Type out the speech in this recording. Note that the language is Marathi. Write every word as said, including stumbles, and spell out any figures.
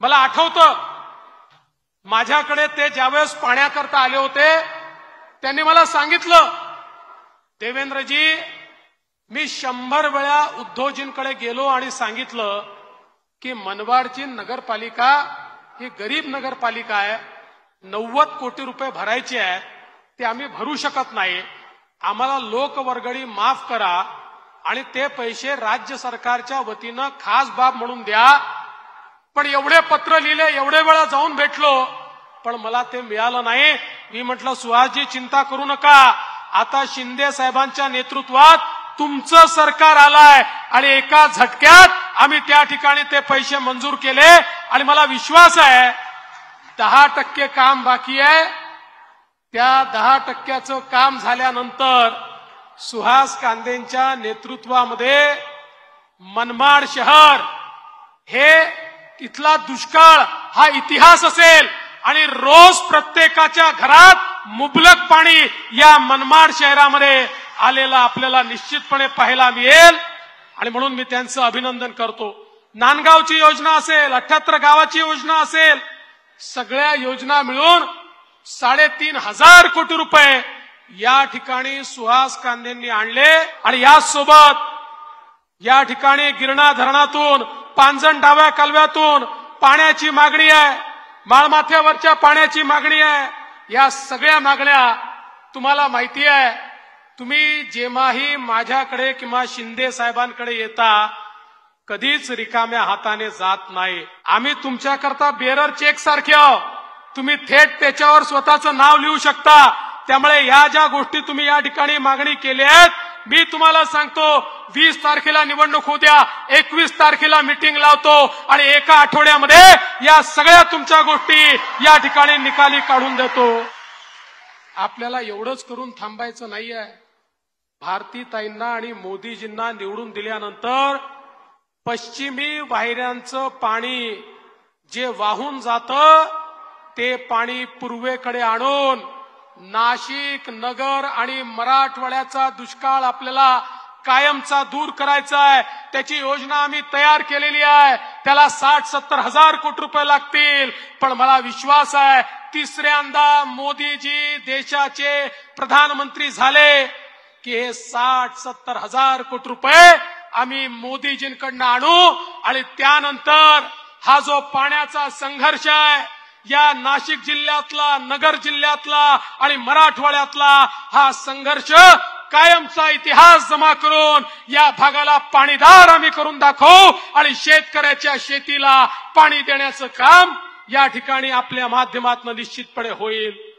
मला आठवतं माझ्याकडे ते ज्यावेळेस पाण्याकरता आले होते त्यांनी मला सांगितलं, देवेंद्रजी मी शंभर वेळा उद्धवजींकडे गेलो आणि सांगितलं की मनमाडची नगरपालिका ही गरीब नगरपालिका आहे, नव्वद कोटी रुपये भरायचे आहेत, ते आम्ही भरू शकत नाही, आम्हाला लोकवर्गणी माफ करा आणि ते पैसे राज्य सरकारच्या वतीनं खास बाब म्हणून द्या. पण एवढे पत्र लिहिले, एवढे वेळा जाऊन भेटलो, पण मला ते मिळालं नाही. मी म्हटलं सुहासजी चिंता करू नका, आता शिंदे साहेबांच्या नेतृत्वात तुमचं सरकार आलंय आणि एका झटक्यात आम्ही त्या ठिकाणी ते पैसे मंजूर केले आणि मला विश्वास आहे दहा टक्के काम बाकी आहे. त्या दहा टक्क्याचं काम झाल्यानंतर सुहास कांदेंच्या नेतृत्वामध्ये मनमाड शहर हे तिथला दुष्काळ हा इतिहास असेल आणि रोज प्रत्येकाच्या घरात मुबलक पाणी या मनमाड शहरामध्ये आलेला आपल्याला निश्चितपणे पाहायला मिळेल आणि म्हणून मी त्यांचं अभिनंदन करतो. नांदगावची योजना असेल, अठ्याहत्तर गावाची योजना असेल, सगळ्या योजना मिळून साडेतीन हजार कोटी रुपये या ठिकाणी सुहास कांदेंनी आणले आणि यासोबत या ठिकाणी गिरणा धरणातून, पांजण डाव्या कालव्यातून पाण्याची मागणी आहे, माळमाथ्यावरच्या पाण्याची मागणी आहे. या सगळ्या मागण्या तुम्हाला माहिती आहे. तुम्ही जेव्हाही माझ्याकडे किंवा शिंदे साहेबांकडे येता कधीच रिकाम्या हाताने जात नाही. आम्ही तुमच्याकरता बेरर चेक सारखे आहोत, तुम्ही थेट त्याच्यावर स्वतःचं नाव लिहू शकता. त्यामुळे या ज्या गोष्टी तुम्ही या ठिकाणी मागणी केल्या आहेत, मी तुम्हाला सांगतो वीस तारखेला निवडणूक होऊ द्या, एकवीस तारखेला मिटिंग लावतो आणि एका आठवड्यामध्ये या सगळ्या तुमच्या गोष्टी या ठिकाणी निकाली काढून देतो. आपल्याला एवढंच करून थांबायचं नाहीये. भारतीताईंना आणि मोदीजींना निवडून दिल्यानंतर पश्चिमी वाहिन्यांचं पाणी जे वाहून जातं ते पाणी पूर्वेकडे आणून नाशिक, नगर आणि मराठवाड्याचा दुष्काळ आपल्याला कायमचा दूर करायचा आहे. त्याची योजना आम्ही तयार केलेली आहे. त्याला साठ सत्तर हजार कोटी रुपये लागतील. पण मला विश्वास आहे तिसऱ्यांदा मोदीजी देशाचे प्रधानमंत्री झाले की हे साठ सत्तर हजार कोटी रुपये आम्ही मोदीजींकडनं आणू आणि त्यानंतर हा जो पाण्याचा संघर्ष आहे या नाशिक जिल्ह्यातला, नगर जिल्ह्यातला आणि मराठवाड्यातला हा संघर्ष कायमचा इतिहास जमा करून या भागाला पाणीदार आम्ही करून दाखवू आणि शेतकऱ्याच्या शेतीला पाणी देण्याचं काम या ठिकाणी आपल्या माध्यमातून निश्चितपणे होईल.